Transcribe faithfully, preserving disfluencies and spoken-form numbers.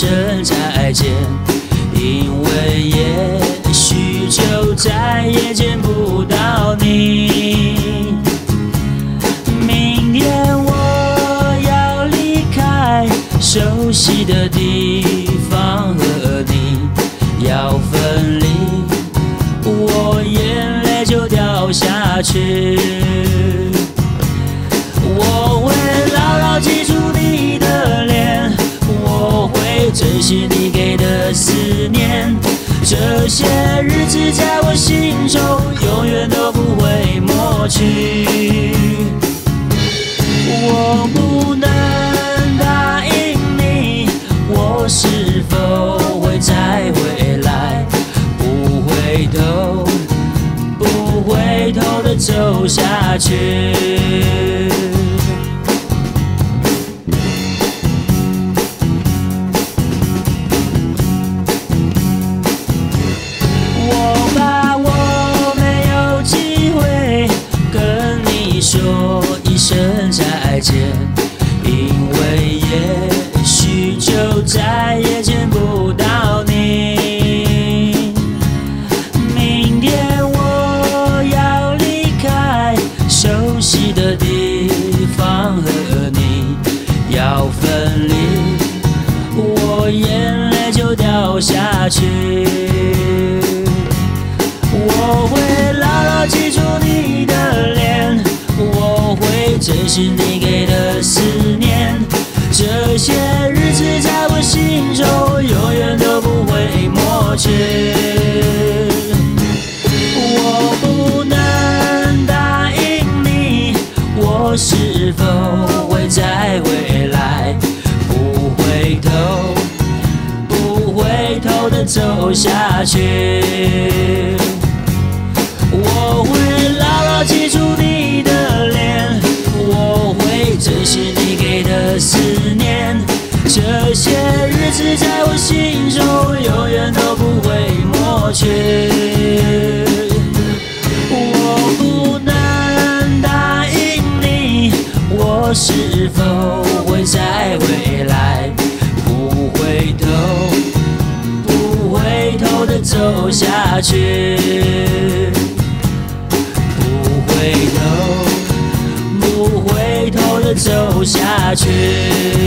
声再见，因为也许就再也见不到你。明天我要离开熟悉的地方，和你要分离，我眼泪就掉下去。我会牢牢记住你的脸，我会珍惜你给的思念，这些日子在我心中永远都不会抹去。我不能答应你，我是否会再回来，不回头，不回头的走下去。我怕我没有机会跟你说一声再见，因为也许就再也见不到你。明天我要离开熟悉的地方，和你要分离，我眼泪就掉下去。我会牢牢记住你的脸，我会珍惜你给的思念，这些日子在我心中永远都不会抹去。我不能答应你，我是否会再回来，不回头，不回头的走下去。我会牢牢记住你的脸，我会珍惜你给的思念，这些日子在我心中永远都不会抹去。我不能答应你，我是否会再回来，不回头，不回头的走下去。不回头，不回头的走下去。